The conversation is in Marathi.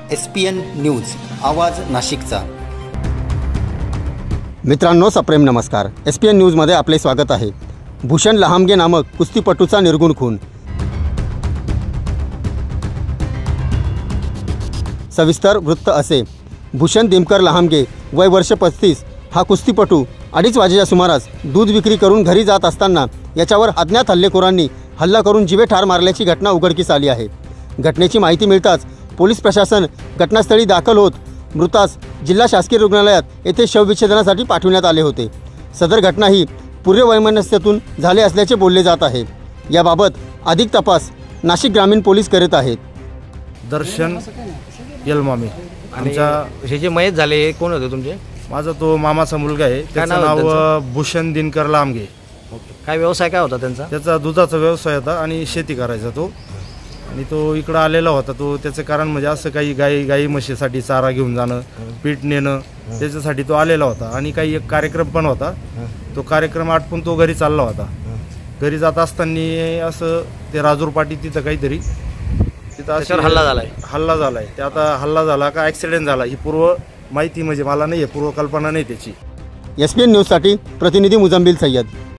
SPN न्यूज, आवाज नाशिकचा। मित्रांनो, सप्रेम नमस्कार। SPN न्यूजमध्ये आपले स्वागत आहे। भूषण लहामगे नामक कुस्तीपटूचा निर्गुण खून। सविस्तर वृत्त असे। भूषण दिमकर लहामगे वय वर्ष 35 हा कुस्तीपटू 2:30 वाजेच्या सुमारास दूध विक्री करून घरी जात असताना याच्यावर अज्ञात हल्लेखोरांनी हल्ला करून जीवे ठार मारल्याची घटना उघडकीस आली आहे। घटनेची माहिती मिळताच पोलीस प्रशासन घटनास्थळी दाखल होत मृतास जिल्हा शासकीय रुग्णालयात येथे शवविच्छेदनासाठी पाठवण्यात आले होते। सदर घटना ही पूर्ववैमनस्यातून झाले असल्याचे बोलले जात आहे। याबाबत अधिक तपास नाशिक ग्रामीण पोलीस करीत आहेत। दर्शन यलमामी आमच्या हे जे मयत झाले हे कोण होते तुमचे? माझा तो मामाचा मुलगा आहे, त्याचं नाव भूषण दिनकर लामगे। काय व्यवसाय काय होता त्यांचा? त्याचा दुधाचा व्यवसाय होता आणि शेती करायचा तो, आणि तो इकडं आलेला होता। तो त्याचं कारण म्हणजे असं काही गाई म्हशीसाठी चारा घेऊन जाणं, पीठ नेणं, त्याच्यासाठी तो आलेला होता। आणि काही एक कार्यक्रम पण होता, तो कार्यक्रम आटपून तो घरी चालला होता। घरी जात असताना असं ते राजूर पाटी तिथं काहीतरी तिथं हल्ला झालाय। ते आता हल्ला झाला का ॲक्सिडेंट झाला ही पूर्व माहिती म्हणजे मला नाही आहे, पूर्व कल्पना नाही त्याची। SPN न्यूजसाठी प्रतिनिधी मुजम्बिल सय्यद।